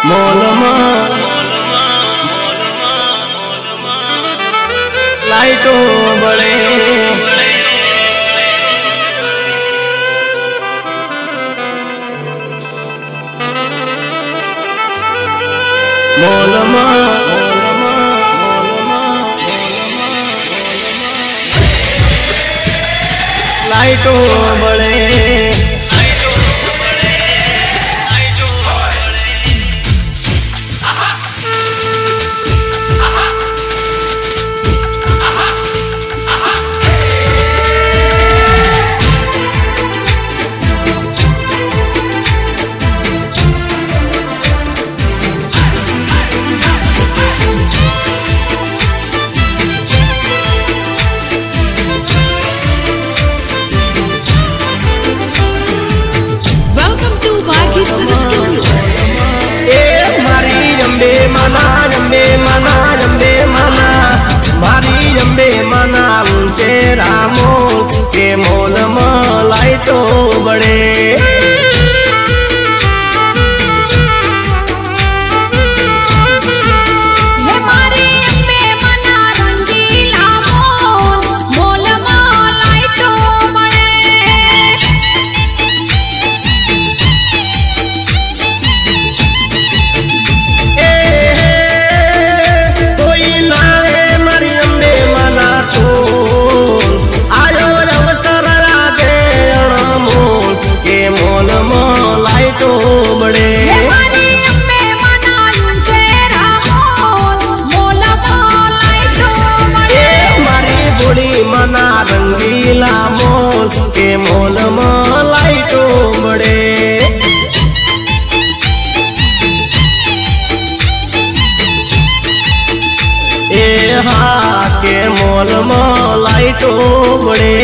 મોલમાં લાઈટો બળે મોલમાં લાઈટો બળે के मोल में लाइटो बड़े मना रंगीला मोल के मोल में लाइटो बड़े ए हाँ के मोल में लाइटो बड़े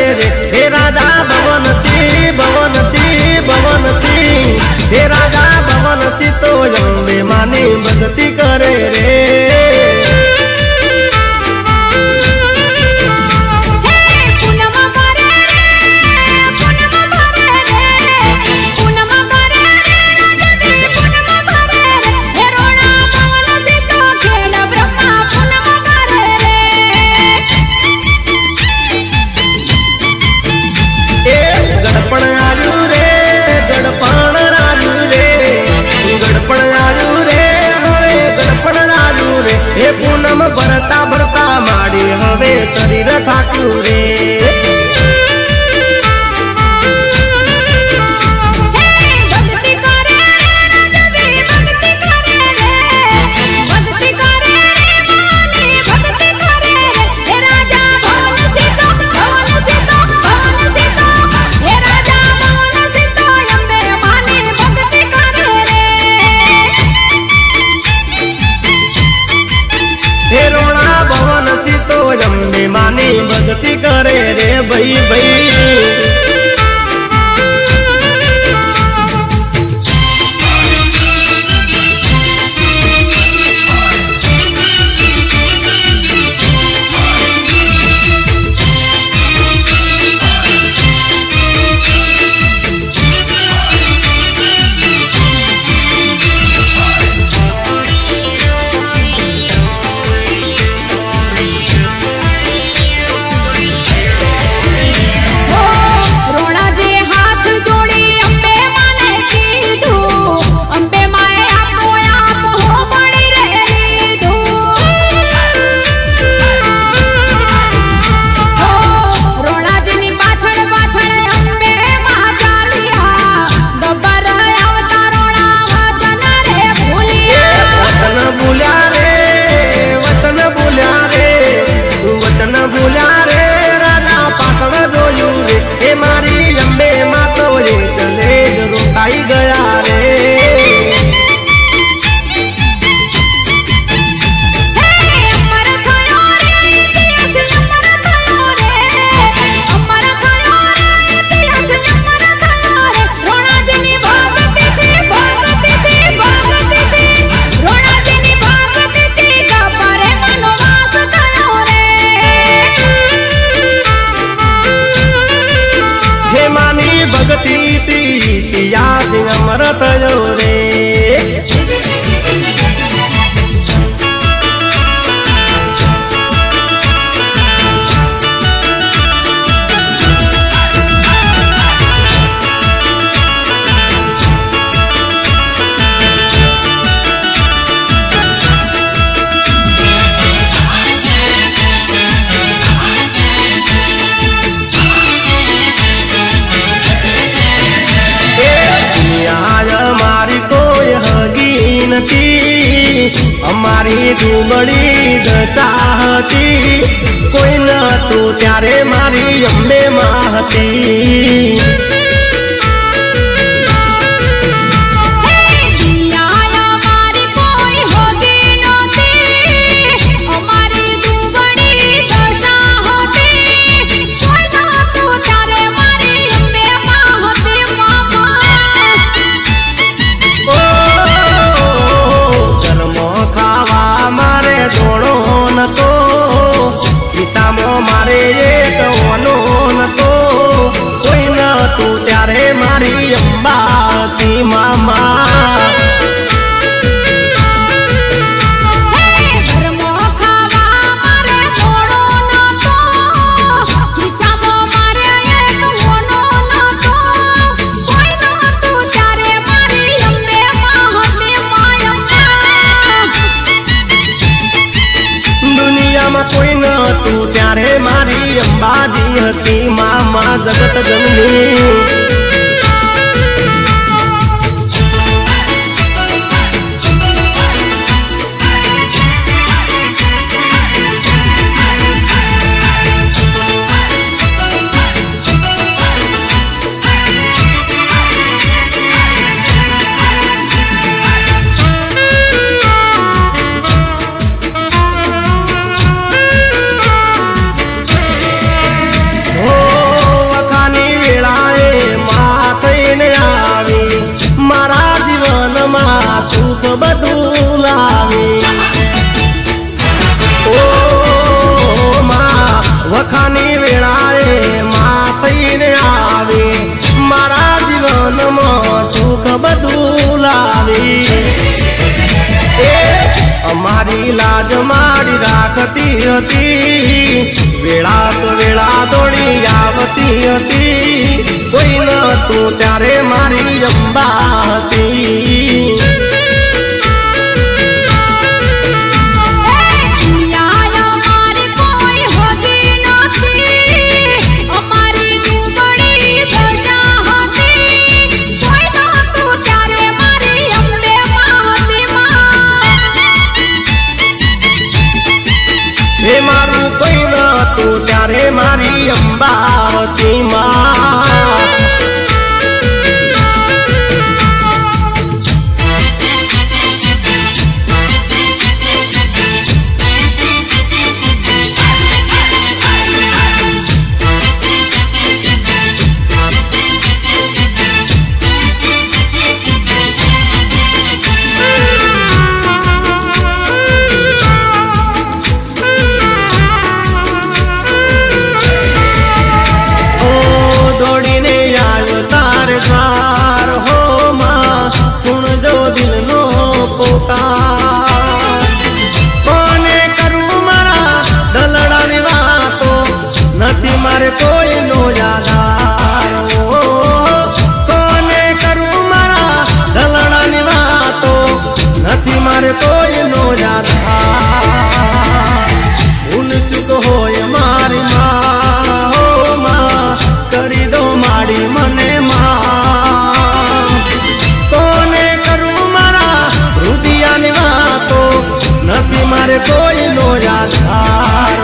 रे। हे राजा भवन सिंह हे राजा भवन सिंह तो अम्बे मानी भक्ति करे रे। पूनम भरता भरता माड़ी हवे शरीर ठाकुरे। अम्बे मानी भक्ति करे रे भाई भाई। अमृत रे। हमारी दुबड़ी दशा हती कोई न तू त्यारे मारी अम्बे माहती। मारे एक वनो न तो कोई न तू त्यारे मारी अम्बाती मामा। कोई न तू त्यारे मारी अंबाजी हती मामा जगत जननी। मारी लाज मारी राखती हती, वेळा तो वेळा दौड़ी आवती हती, कोई न तू त्यारे मारी अंबा हती। हे मारू कोई न तू त्यारे मारी अंबावती माँ। कोने करूं मारा दलड़ा वातो नथी मारे कोई नो यादार, कोने करूं मारा दलड़ा वातो नथी मारे कोई नो यादार। भूल चूक होय मारी माँ हो माँ करी दो मारी मने माँ। नथी मारे कोई नो यादार,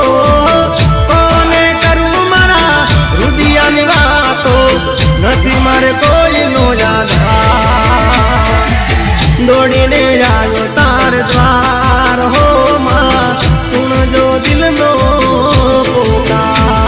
कोने करूं मारा हृदय निवातो नथी मारे कोई नो यादार। दौड़ीने आयो तार द्वार हो माँ सुन जो दिल नो पुकार।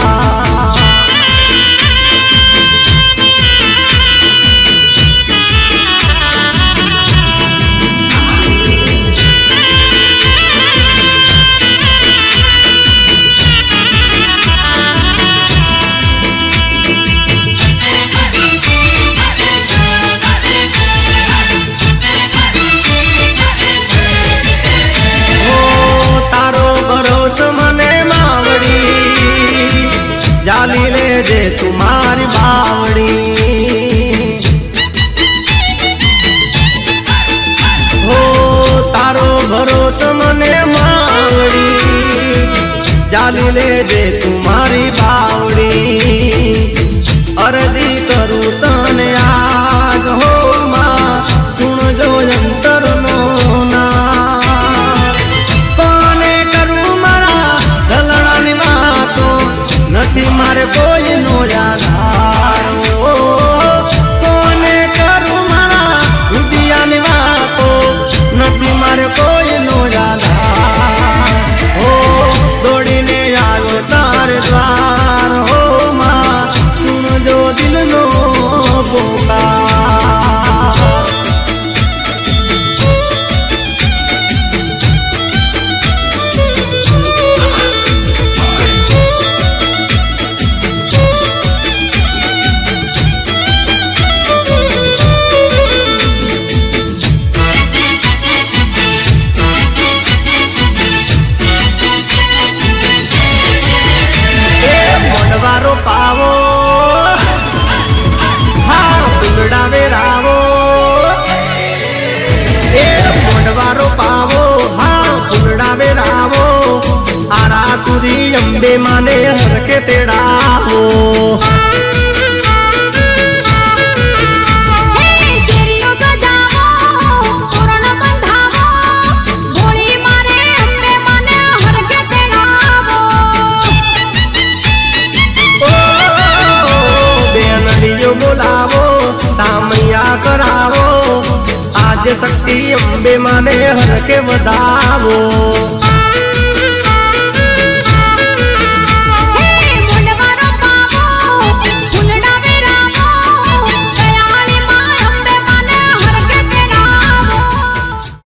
जाली ले दे तुम्हारी बावड़ी, हो तारो भरोसा मने मावड़ी, जाली ले दे तुम्हारी बावड़ी। अर्जी करूं तने आज हो माँ सुन जो अंतर नो ना। कोने करूं मारा दलड़ा निवातो नथी मारे कोई नो यादार, कोने करूं मारा हृदय निवातो नथी मारे कोई नो यादार। हो दौड़ीने आयो तार द्वार हो माँ सुन जो दिल नो पुकार। मोडवारो पावो हाँ पुलड़ा वेरावो, ए मोडवारो पावो हाँ पुलड़ा वेरावो, आरा सुधी अंबे माने हरके तेड़ावो। बोलावो सामैया करावो आज शक्ति अंबे माने हर के बदावो।